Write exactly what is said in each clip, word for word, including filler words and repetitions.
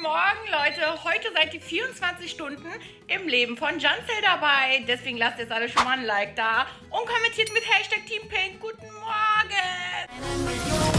Morgen, Leute. Heute seid ihr vierundzwanzig Stunden im Leben von Janzel dabei. Deswegen lasst jetzt alle schon mal ein Like da und kommentiert mit Hashtag Team Pink. Guten Morgen!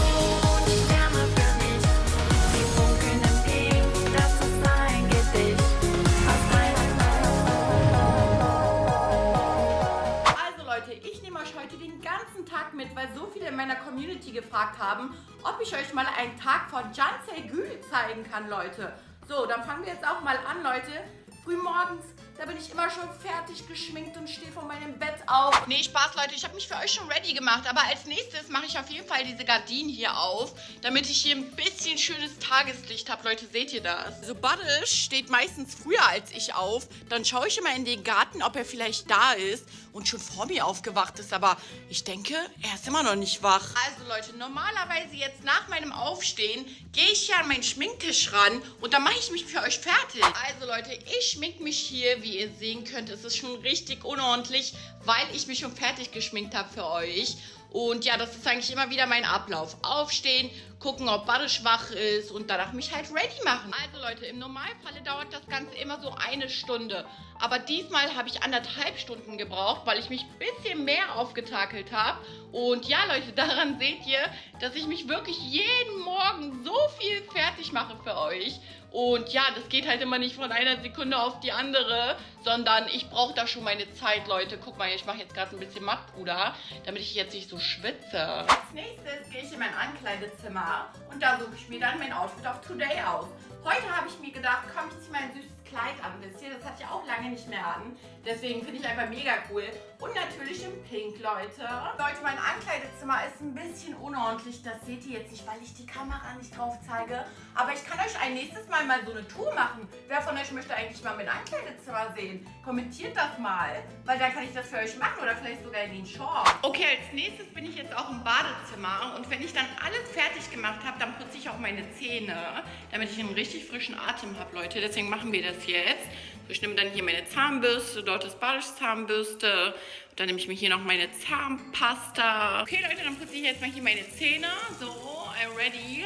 Ich nehme euch heute den ganzen Tag mit, weil so viele in meiner Community gefragt haben, ob ich euch mal einen Tag von Janzel Gül zeigen kann, Leute. So, dann fangen wir jetzt auch mal an, Leute. Frühmorgens, da bin ich immer schon fertig geschminkt und stehe von meinem Bett auf. Nee, Spaß, Leute, ich habe mich für euch schon ready gemacht, aber als nächstes mache ich auf jeden Fall diese Gardinen hier auf, damit ich hier ein bisschen schönes Tageslicht habe. Leute, seht ihr das? Also Badisch steht meistens früher als ich auf, dann schaue ich immer in den Garten, ob er vielleicht da ist und schon vor mir aufgewacht ist, aber ich denke, er ist immer noch nicht wach. Also Leute, normalerweise jetzt nach meinem Aufstehen gehe ich hier an meinen Schminktisch ran und dann mache ich mich für euch fertig. Also Leute, ich schmink mich hier, wie ihr sehen könnt, es ist schon richtig unordentlich, weil ich mich schon fertig geschminkt habe für euch. Und ja, das ist eigentlich immer wieder mein Ablauf. Aufstehen, gucken, ob Badisch wach ist und danach mich halt ready machen. Also Leute, im Normalfall dauert das Ganze immer so eine Stunde. Aber diesmal habe ich anderthalb Stunden gebraucht, weil ich mich ein bisschen mehr aufgetakelt habe. Und ja, Leute, daran seht ihr, dass ich mich wirklich jeden Morgen so viel fertig mache für euch. Und ja, das geht halt immer nicht von einer Sekunde auf die andere, sondern ich brauche da schon meine Zeit, Leute. Guck mal, ich mache jetzt gerade ein bisschen Mattpuder, damit ich jetzt nicht so schwitze. Als nächstes gehe ich in mein Ankleidezimmer und da suche ich mir dann mein Outfit of Today aus. Heute habe ich mir gedacht, komm, ich ziehe mein süßes Kleid an, wisst ihr? Das hatte ich auch lange nicht mehr an. Deswegen finde ich einfach mega cool. Und natürlich in Pink, Leute. Leute, mein Ankleidezimmer ist ein bisschen unordentlich. Das seht ihr jetzt nicht, weil ich die Kamera nicht drauf zeige. Aber ich kann euch ein nächstes Mal mal so eine Tour machen. Wer von euch möchte eigentlich mal mein Ankleidezimmer sehen? Kommentiert das mal, weil dann kann ich das für euch machen oder vielleicht sogar in den Short. Okay, als nächstes bin ich jetzt auch im Badezimmer. Und wenn ich dann alles fertig gemacht habe, dann putze ich auch meine Zähne, damit ich einen richtig frischen Atem habe, Leute. Deswegen machen wir das jetzt. Ich nehme dann hier meine Zahnbürste, dort ist Badisch Zahnbürste. Dann nehme ich mir hier noch meine Zahnpasta. Okay, Leute, dann putze ich jetzt mal hier meine Zähne. So, I'm ready.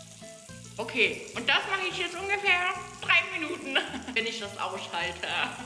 Okay, und das mache ich jetzt ungefähr drei Minuten, wenn ich das ausschalte.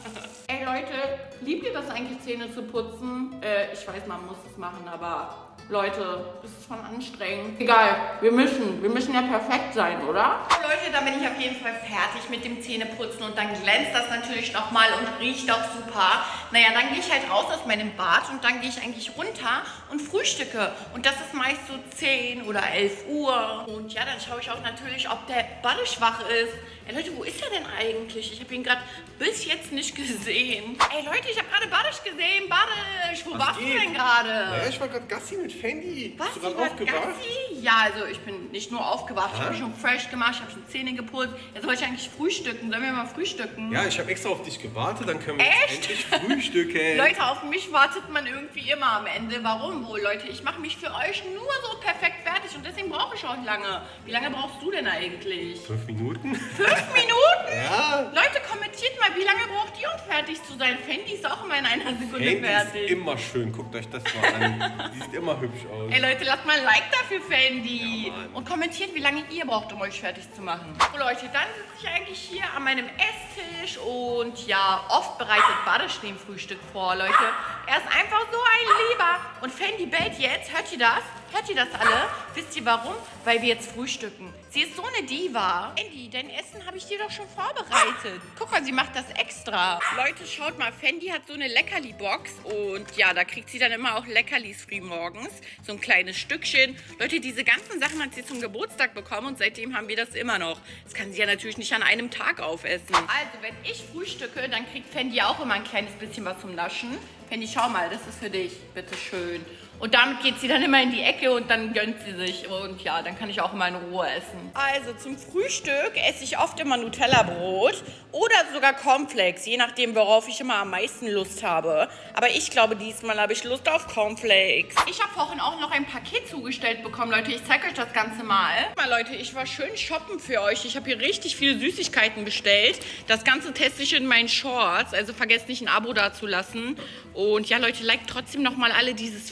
Ey Leute, liebt ihr das eigentlich, Zähne zu putzen? Äh, ich weiß, man muss es machen, aber Leute, das ist schon anstrengend. Egal, wir müssen, wir müssen ja perfekt sein, oder? Leute, dann bin ich auf jeden Fall fertig mit dem Zähneputzen und dann glänzt das natürlich nochmal und riecht auch super. Naja, dann gehe ich halt raus aus meinem Bad und dann gehe ich eigentlich runter und frühstücke. Und das ist meist so zehn oder elf Uhr. Und ja, dann schaue ich auch natürlich, ob der Badisch wach ist. Ey Leute, wo ist er denn eigentlich? Ich habe ihn gerade bis jetzt nicht gesehen. Ey Leute, ich habe gerade Badisch gesehen. Badisch, wo Was warst geht? du denn gerade? Ja, ich war gerade Gassi mit Fendi. Was? Bist du gerade aufgewacht? Gassi? Ja, also ich bin nicht nur aufgewacht, ah. ich habe mich schon fresh gemacht, ich habe schon Zähne geputzt. Jetzt wollte ich eigentlich frühstücken. Sollen wir mal frühstücken? Ja, ich habe extra auf dich gewartet, dann können wir Echt? endlich frühstücken. Leute, auf mich wartet man irgendwie immer am Ende. Warum wohl, Leute? Ich mache mich für euch nur so perfekt fertig und deswegen brauche ich auch lange. Wie lange brauchst du denn eigentlich? Fünf Minuten. Fünf Minuten? Ja. Leute, kommentiert mal, wie lange braucht ihr, um fertig zu sein? Fendi ist auch immer in einer Sekunde Fendi fertig. ist immer schön, guckt euch das mal an. Die sieht immer hübsch aus. Ey Leute, lasst mal ein Like dafür, Fendi. Ja, und kommentiert, wie lange ihr braucht, um euch fertig zu machen. So Leute, dann sitze ich eigentlich hier an meinem Esstisch und ja, oft bereitet Badisch den Frühstück vor, Leute. Er ist einfach so ein Lieber. Und Fendi bellt jetzt, hört ihr das? Hört ihr das alle? Wisst ihr warum? Weil wir jetzt frühstücken. Sie ist so eine Diva. Fendi, dein Essen habe ich dir doch schon vorbereitet. Guck mal, sie macht das extra. Leute, schaut mal, Fendi hat so eine Leckerli-Box und ja, da kriegt sie dann immer auch Leckerlis früh morgens. So ein kleines Stückchen. Leute, diese ganzen Sachen hat sie zum Geburtstag bekommen und seitdem haben wir das immer noch. Das kann sie ja natürlich nicht an einem Tag aufessen. Also, wenn ich frühstücke, dann kriegt Fendi auch immer ein kleines bisschen was zum Naschen. Fendi, schau mal, das ist für dich. Bitte schön. Und damit geht sie dann immer in die Ecke und dann gönnt sie sich. Und ja, dann kann ich auch immer in Ruhe essen. Also zum Frühstück esse ich oft immer Nutella-Brot oder sogar Cornflakes, je nachdem, worauf ich immer am meisten Lust habe. Aber ich glaube, diesmal habe ich Lust auf Cornflakes. Ich habe vorhin auch noch ein Paket zugestellt bekommen, Leute. Ich zeige euch das Ganze mal. Mal, Leute, ich war schön shoppen für euch. Ich habe hier richtig viele Süßigkeiten bestellt. Das Ganze teste ich in meinen Shorts. Also vergesst nicht, ein Abo dazulassen. Und ja, Leute, liked trotzdem noch mal alle dieses Video.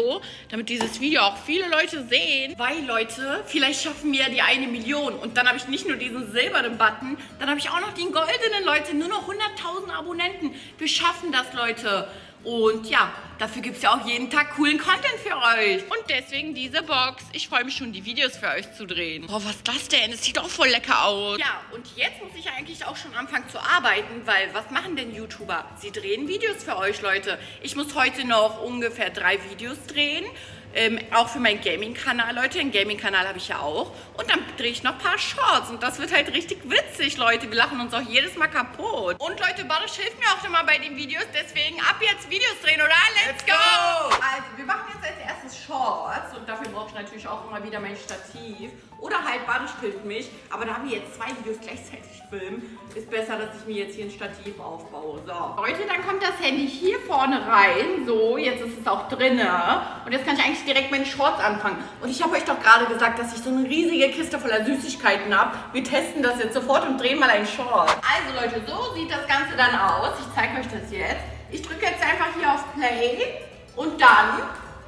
Video, damit dieses Video auch viele Leute sehen. Weil, Leute, vielleicht schaffen wir die eine Million. Und dann habe ich nicht nur diesen silbernen Button, dann habe ich auch noch den goldenen, Leute. Nur noch hunderttausend Abonnenten. Wir schaffen das, Leute. Und ja, dafür gibt es ja auch jeden Tag coolen Content für euch. Und deswegen diese Box. Ich freue mich schon, die Videos für euch zu drehen. Boah, was ist das denn? Das sieht auch voll lecker aus. Ja, und jetzt muss ich eigentlich auch schon anfangen zu arbeiten, weil was machen denn YouTuber? Sie drehen Videos für euch, Leute. Ich muss heute noch ungefähr drei Videos drehen. Ähm, auch für meinen Gaming-Kanal, Leute. Einen Gaming-Kanal habe ich ja auch. Und dann drehe ich noch ein paar Shorts. Und das wird halt richtig witzig, Leute. Wir lachen uns auch jedes Mal kaputt. Und Leute, Barisch hilft mir auch immer bei den Videos. Deswegen ab jetzt Videos drehen, oder? Let's go! Also, wir machen jetzt als erstes Shorts. Und dafür brauche ich natürlich auch immer wieder mein Stativ. Oder halt Barisch filmt mich. Aber da wir jetzt zwei Videos gleichzeitig filmen, ist besser, dass ich mir jetzt hier ein Stativ aufbaue. So, Leute, dann kommt das Handy hier vorne rein. So, jetzt ist es auch drinne. Und jetzt kann ich eigentlich direkt meine Shorts anfangen. Und ich habe euch doch gerade gesagt, dass ich so eine riesige Kiste voller Süßigkeiten habe. Wir testen das jetzt sofort und drehen mal einen Short. Also Leute, so sieht das Ganze dann aus. Ich zeige euch das jetzt. Ich drücke jetzt einfach hier auf Play und dann,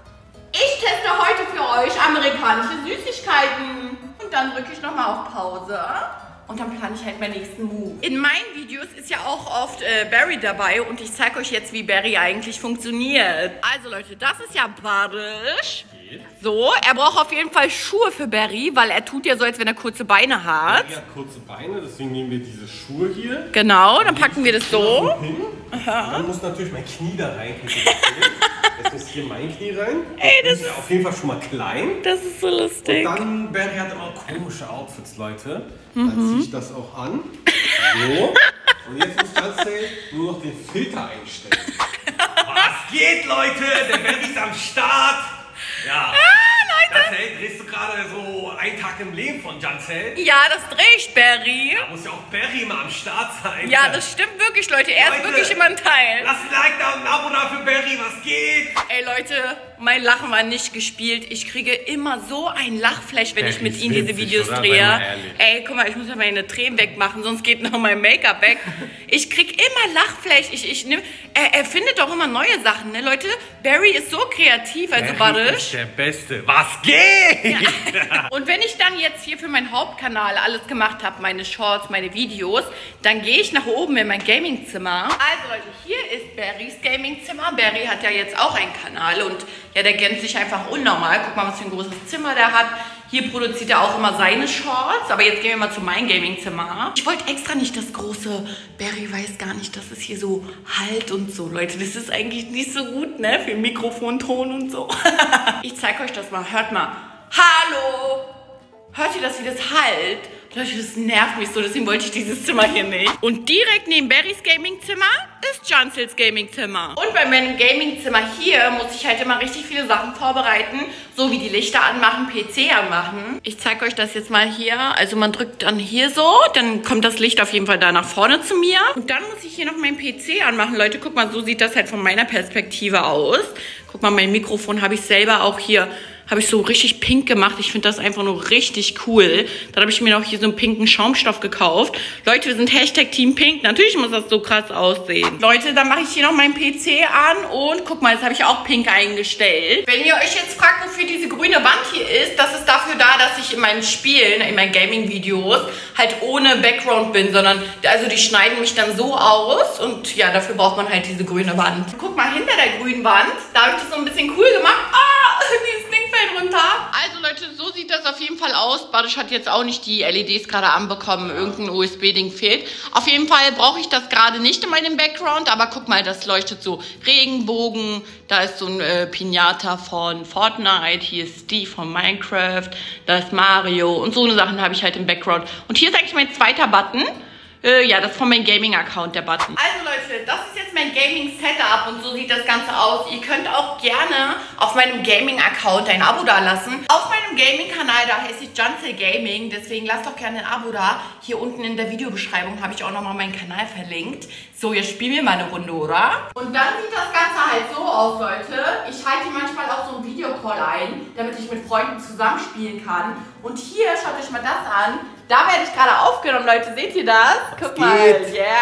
ich teste heute für euch amerikanische Süßigkeiten. Und dann drücke ich nochmal auf Pause. Und dann plane ich halt meinen nächsten Move. In meinen Videos ist ja auch oft äh, Barry dabei und ich zeige euch jetzt, wie Barry eigentlich funktioniert. Also Leute, das ist ja Barisch. So, er braucht auf jeden Fall Schuhe für Barry, weil er tut ja so, als wenn er kurze Beine hat. Barry hat kurze Beine, deswegen nehmen wir diese Schuhe hier. Genau, dann packen wir das so. Aha. Dann muss natürlich mein Knie da rein. Jetzt muss hier mein Knie rein. Ey, das ist ja auf jeden Fall schon mal klein. Das ist so lustig. Und dann, Barry hat immer komische Outfits, Leute. Dann mhm. ziehe ich das auch an. So. Und jetzt muss Janzel nur noch den Filter einstellen. Was geht, Leute? Der Barry ist am Start. Ja. Ah, Leute. Janzel, drehst du gerade so einen Tag im Leben von Janzel? Ja, das drehe ich, Barry. Da muss ja auch Barry mal am Start sein. Ja, das stimmt wirklich, Leute. Er Leute, ist wirklich immer ein Teil. Lasst ein Like da und ein Abo da für Barry. Was geht? Ey, Leute, mein Lachen war nicht gespielt. Ich kriege immer so ein Lachflash, wenn Barry ich mit ihm diese Videos oder? drehe. Ey, guck mal, ich muss ja meine Tränen wegmachen, sonst geht noch mein Make-up weg. Ich krieg immer Lachflash. Ich, ich nehm, er, er findet doch immer neue Sachen, ne, Leute? Barry ist so kreativ, also Barisch. Ist der Beste. Was geht? Ja. Und wenn ich dann jetzt hier für meinen Hauptkanal alles gemacht habe, meine Shorts, meine Videos, dann gehe ich nach oben in mein Gamingzimmer. Also Leute, hier ist Barrys Gamingzimmer. Barry hat ja jetzt auch einen Kanal und ja, der gänzt sich einfach unnormal. Guck mal, was für ein großes Zimmer der hat. Hier produziert er auch immer seine Shorts. Aber jetzt gehen wir mal zu meinem Gamingzimmer. Ich wollte extra nicht das große. Barry weiß gar nicht, dass es hier so halt und so. Leute, das ist eigentlich nicht so gut, ne? Für Mikrofonton und so. Ich zeige euch das mal. Hört mal. Hallo! Hört ihr das, wie das halt? Leute, das nervt mich so, deswegen wollte ich dieses Zimmer hier nicht. Und direkt neben Barrys Gamingzimmer ist Janzels Gamingzimmer. Und bei meinem Gamingzimmer hier muss ich halt immer richtig viele Sachen vorbereiten. So wie die Lichter anmachen, P C anmachen. Ich zeige euch das jetzt mal hier. Also man drückt dann hier so, dann kommt das Licht auf jeden Fall da nach vorne zu mir. Und dann muss ich hier noch meinen P C anmachen. Leute, guck mal, so sieht das halt von meiner Perspektive aus. Guck mal, mein Mikrofon habe ich selber auch hier... habe ich so richtig pink gemacht. Ich finde das einfach nur richtig cool. Dann habe ich mir noch hier so einen pinken Schaumstoff gekauft. Leute, wir sind Hashtag Team Pink. Natürlich muss das so krass aussehen. Leute, dann mache ich hier noch meinen P C an und guck mal, jetzt habe ich auch pink eingestellt. Wenn ihr euch jetzt fragt, wofür diese grüne Wand hier ist, das ist dafür da, dass ich in meinen Spielen, in meinen Gaming-Videos halt ohne Background bin, sondern also die schneiden mich dann so aus und ja, dafür braucht man halt diese grüne Wand. Guck mal, hinter der grünen Wand, da habe ich das so ein bisschen cool gemacht. Ah, dieses Ding fällt runter. Also Leute, so sieht das auf jeden Fall aus. Barisch hat jetzt auch nicht die L E Ds gerade anbekommen. Irgendein U S B-Ding fehlt. Auf jeden Fall brauche ich das gerade nicht in meinem Background. Aber guck mal, das leuchtet so Regenbogen. Da ist so ein äh, Pinata von Fortnite. Hier ist Steve von Minecraft. Da ist Mario. Und so eine Sachen habe ich halt im Background. Und hier ist eigentlich mein zweiter Button. Äh, ja, das ist von meinem Gaming-Account, der Button. Also Leute, das ist jetzt mein Gaming-Setup und so sieht das Ganze aus. Ihr könnt auch gerne auf meinem Gaming-Account ein Abo da lassen. Auf meinem Gaming-Kanal, da heißt ich Janzel Gaming, deswegen lasst doch gerne ein Abo da. Hier unten in der Videobeschreibung habe ich auch nochmal meinen Kanal verlinkt. So, jetzt spielen wir mal eine Runde, oder? Und dann sieht das Ganze halt so aus, Leute. Ich halte manchmal auch so einen Videocall ein, damit ich mit Freunden zusammenspielen kann. Und hier, schaut euch mal das an. Da werde ich gerade aufgenommen, Leute. Seht ihr das? Was Guck mal. geht? Yeah.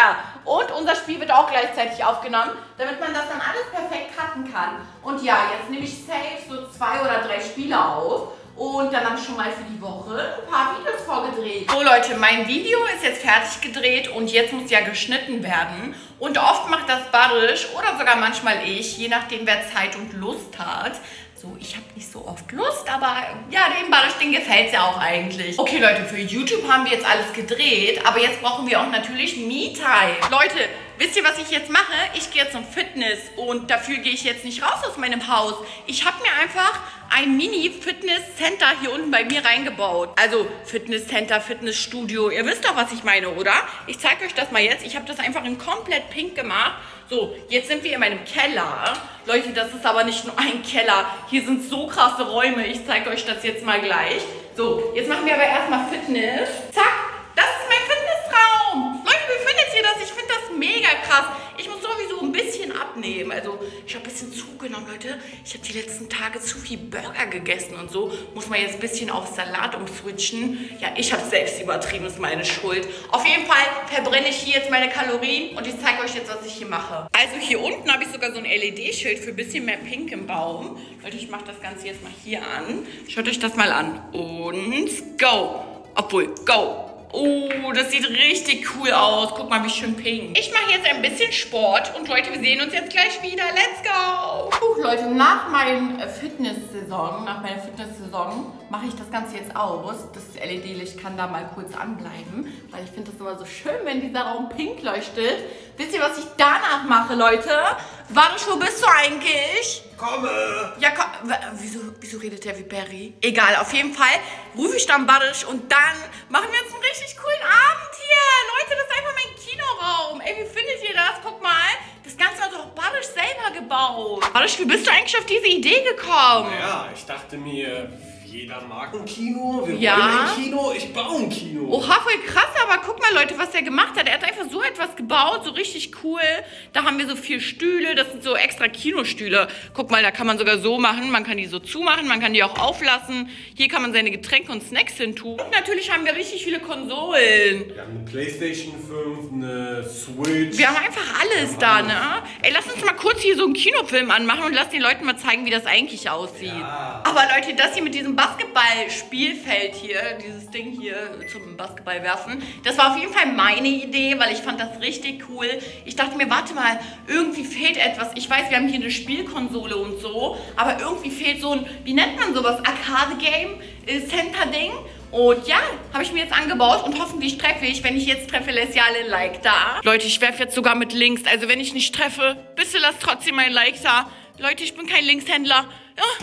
Und unser Spiel wird auch gleichzeitig aufgenommen, damit man das dann alles perfekt cutten kann. Und ja, jetzt nehme ich safe so zwei oder drei Spiele auf. Und dann habe ich schon mal für die Woche ein paar Videos vorgedreht. So Leute, mein Video ist jetzt fertig gedreht und jetzt muss ja geschnitten werden. Und oft macht das Barisch oder sogar manchmal ich, je nachdem wer Zeit und Lust hat. So, ich habe nicht so oft Lust, aber ja, dem Barisch, den gefällt es ja auch eigentlich. Okay Leute, für YouTube haben wir jetzt alles gedreht, aber jetzt brauchen wir auch natürlich Me-Time. Leute, wisst ihr, was ich jetzt mache? Ich gehe jetzt zum Fitness und dafür gehe ich jetzt nicht raus aus meinem Haus. Ich habe mir einfach ein Mini-Fitness-Center hier unten bei mir reingebaut. Also Fitness-Center, Fitnessstudio. Ihr wisst doch, was ich meine, oder? Ich zeige euch das mal jetzt. Ich habe das einfach in komplett pink gemacht. So, jetzt sind wir in meinem Keller. Leute, das ist aber nicht nur ein Keller. Hier sind so krasse Räume. Ich zeige euch das jetzt mal gleich. So, jetzt machen wir aber erstmal Fitness. Zack, das ist mein Fitnessraum. Leute, wie findet ihr das? Ich finde das mega krass. Ich muss sowieso ein bisschen abnehmen. Also, ich habe ein bisschen zugenommen, Leute. Ich habe die letzten Tage zu viel Burger gegessen und so. Muss man jetzt ein bisschen auf Salat umswitchen. Ja, ich habe selbst übertrieben, ist meine Schuld. Auf jeden Fall verbrenne ich hier jetzt meine Kalorien und ich zeige euch jetzt, was ich hier mache. Also hier unten habe ich sogar so ein L E D-Schild für ein bisschen mehr Pink im Baum. Leute, ich mache das Ganze jetzt mal hier an. Schaut euch das mal an. Und go. Obwohl, go. Oh, das sieht richtig cool aus. Guck mal, wie schön pink. Ich mache jetzt ein bisschen Sport und Leute, wir sehen uns jetzt gleich wieder. Let's go! Puh, Leute, nach meinem Fitness-Saison, nach meiner Fitness-Saison mache ich das Ganze jetzt aus. Das L E D-Licht kann da mal kurz anbleiben, weil ich finde das immer so schön, wenn dieser Raum pink leuchtet. Wisst ihr, was ich danach mache, Leute? Warisch, wo bist du eigentlich? Komme! Ja, komm. Wieso, wieso redet der wie Barry? Egal, auf jeden Fall rufe ich dann Barisch und dann machen wir uns einen richtig coolen Abend hier. Leute, das ist einfach mein Kinoraum. Ey, wie findet ihr das? Guck mal, das Ganze hat doch Barisch selber gebaut. Barisch, wie bist du eigentlich auf diese Idee gekommen? Naja, ich dachte mir, jeder mag ein Kino, wir ja. wollen ein Kino, ich baue ein Kino. Oha, voll krass, aber guck mal Leute, was er gemacht hat. Er hat einfach so etwas gebaut, so richtig cool. Da haben wir so vier Stühle, das sind so extra Kinostühle. Guck mal, da kann man sogar so machen, man kann die so zumachen, man kann die auch auflassen. Hier kann man seine Getränke und Snacks hin tun. Und natürlich haben wir richtig viele Konsolen. Wir haben eine Playstation fünf, eine Switch. Wir haben einfach alles haben da, alles. ne? Ey, lass uns mal kurz hier so einen Kinofilm anmachen und lass den Leuten mal zeigen, wie das eigentlich aussieht. Ja. Aber Leute, das hier mit diesem Basketball-Spielfeld hier, dieses Ding hier zum Basketball werfen, das war auf jeden Fall meine Idee, weil ich fand das richtig cool. Ich dachte mir, warte mal, irgendwie fehlt etwas. Ich weiß, wir haben hier eine Spielkonsole und so, aber irgendwie fehlt so ein, wie nennt man sowas, Arcade-Game-Center-Ding. Und ja, habe ich mir jetzt angebaut und hoffentlich treffe ich. Wenn ich jetzt treffe, lässt ja alle ein Like da. Leute, ich werfe jetzt sogar mit links. Also wenn ich nicht treffe, bitte lasst trotzdem ein Like da. Leute, ich bin kein Linkshändler. Oh,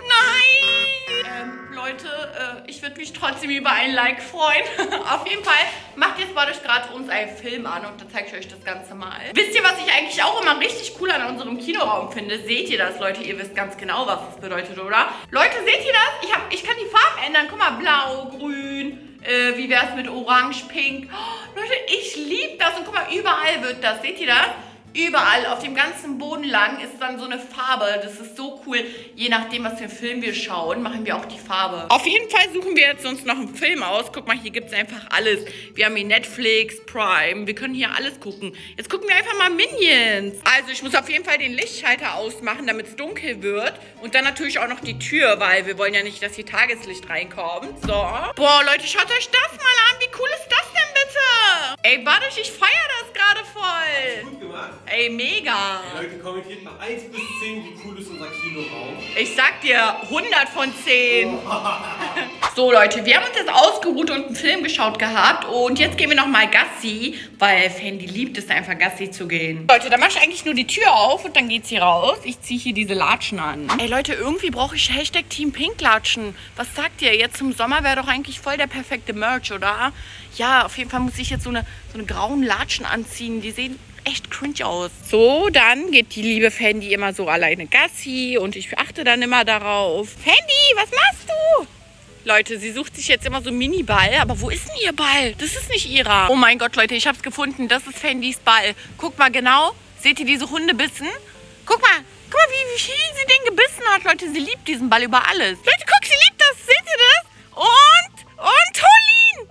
nein! Ähm, Leute, äh, ich würde mich trotzdem über ein Like freuen. Auf jeden Fall macht jetzt Barisch gerade uns einen Film an und dann zeige ich euch das Ganze mal. Wisst ihr, was ich eigentlich auch immer richtig cool an unserem Kinoraum finde? Seht ihr das, Leute? Ihr wisst ganz genau, was das bedeutet, oder? Leute, seht ihr das? Ich, hab, ich kann die Farben ändern. Guck mal, blau, grün. Äh, wie wäre es mit orange, pink? Oh, Leute, ich liebe das. Und guck mal, überall wird das. Seht ihr das? Überall, auf dem ganzen Boden lang ist dann so eine Farbe. Das ist so cool. Je nachdem, was für einen Film wir schauen, machen wir auch die Farbe. Auf jeden Fall suchen wir jetzt uns noch einen Film aus. Guck mal, hier gibt es einfach alles. Wir haben hier Netflix, Prime. Wir können hier alles gucken. Jetzt gucken wir einfach mal Minions. Also, ich muss auf jeden Fall den Lichtschalter ausmachen, damit es dunkel wird. Und dann natürlich auch noch die Tür, weil wir wollen ja nicht, dass hier Tageslicht reinkommt. So. Boah, Leute, schaut euch das mal an. Wie cool ist das denn bitte? Ey, Barisch, ich feiere das gerade voll. Gut gemacht. Ey, mega. Hey Leute, kommentiert mal eins bis zehn, wie cool ist unser Kinoraum. Ich sag dir, hundert von zehn. So, Leute, wir haben uns jetzt ausgeruht und einen Film geschaut gehabt. Und jetzt gehen wir nochmal Gassi, weil Fendi liebt es einfach, Gassi zu gehen. Leute, da mache ich eigentlich nur die Tür auf und dann geht's hier raus. Ich ziehe hier diese Latschen an. Ey, Leute, irgendwie brauche ich Hashtag Team Pink Latschen. Was sagt ihr? Jetzt zum Sommer wäre doch eigentlich voll der perfekte Merch, oder? Ja, auf jeden Fall muss ich jetzt so eine, so eine grauen Latschen anziehen. Die sehen echt cringe aus. So, dann geht die liebe Fendi immer so alleine Gassi und ich achte dann immer darauf. Fendi, was machst du? Leute, sie sucht sich jetzt immer so einen Mini-Ball. Aber wo ist denn ihr Ball? Das ist nicht ihrer. Oh mein Gott, Leute, ich hab's gefunden. Das ist Fendis Ball. Guckt mal genau. Seht ihr diese Hundebissen? Guck mal. Guck mal, wie, wie viel sie den gebissen hat, Leute. Sie liebt diesen Ball über alles. Leute, guck, sie liebt das. Seht ihr das? Und, und hol ihn.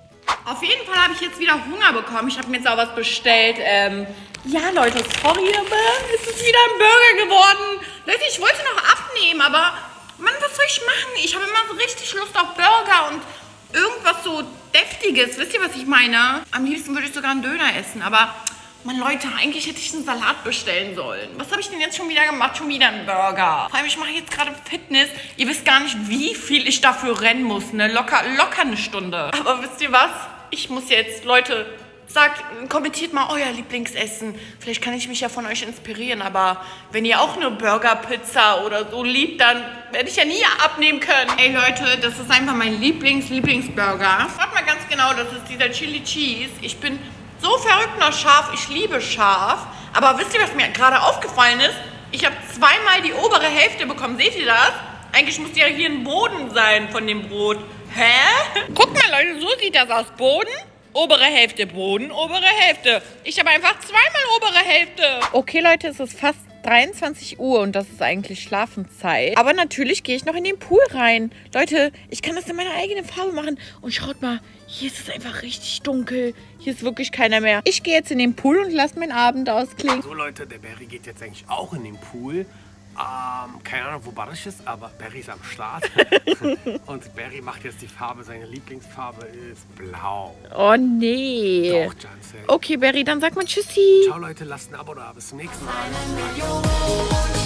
Auf jeden Fall habe ich jetzt wieder Hunger bekommen. Ich habe mir jetzt auch was bestellt. Ähm, ja, Leute, sorry, aber es ist wieder ein Burger geworden. Leute, ich wollte noch abnehmen, aber Mann, was soll ich machen? Ich habe immer so richtig Lust auf Burger und irgendwas so Deftiges. Wisst ihr, was ich meine? Am liebsten würde ich sogar einen Döner essen, aber Mann, Leute, eigentlich hätte ich einen Salat bestellen sollen. Was habe ich denn jetzt schon wieder gemacht? Schon wieder einen Burger. Vor allem, ich mache jetzt gerade Fitness. Ihr wisst gar nicht, wie viel ich dafür rennen muss. Ne? Locker, locker eine Stunde. Aber wisst ihr was? Ich muss jetzt, Leute, sagt, kommentiert mal euer Lieblingsessen. Vielleicht kann ich mich ja von euch inspirieren. Aber wenn ihr auch eine Burger, Pizza oder so liebt, dann werde ich ja nie abnehmen können. Ey Leute, das ist einfach mein Lieblings-Lieblingsburger. Schaut mal ganz genau, das ist dieser Chili Cheese. Ich bin so verrückt nach scharf. Ich liebe scharf. Aber wisst ihr, was mir gerade aufgefallen ist? Ich habe zweimal die obere Hälfte bekommen. Seht ihr das? Eigentlich muss ja hier ein Boden sein von dem Brot. Hä? Guckt mal, Leute, so sieht das aus. Boden, obere Hälfte, Boden, obere Hälfte. Ich habe einfach zweimal obere Hälfte. Okay, Leute, es ist fast dreiundzwanzig Uhr und das ist eigentlich Schlafenszeit. Aber natürlich gehe ich noch in den Pool rein. Leute, ich kann das in meiner eigenen Farbe machen. Und schaut mal, hier ist es einfach richtig dunkel. Hier ist wirklich keiner mehr. Ich gehe jetzt in den Pool und lasse meinen Abend ausklingen. So Leute, der Barry geht jetzt eigentlich auch in den Pool. Ähm, keine Ahnung, wo Barış ist, aber Barry ist am Start. Und Barry macht jetzt die Farbe, seine Lieblingsfarbe ist blau. Oh nee. Doch, Janse. Okay, Barry, dann sag mal Tschüssi. Ciao Leute, lasst ein Abo da. Bis zum nächsten Mal.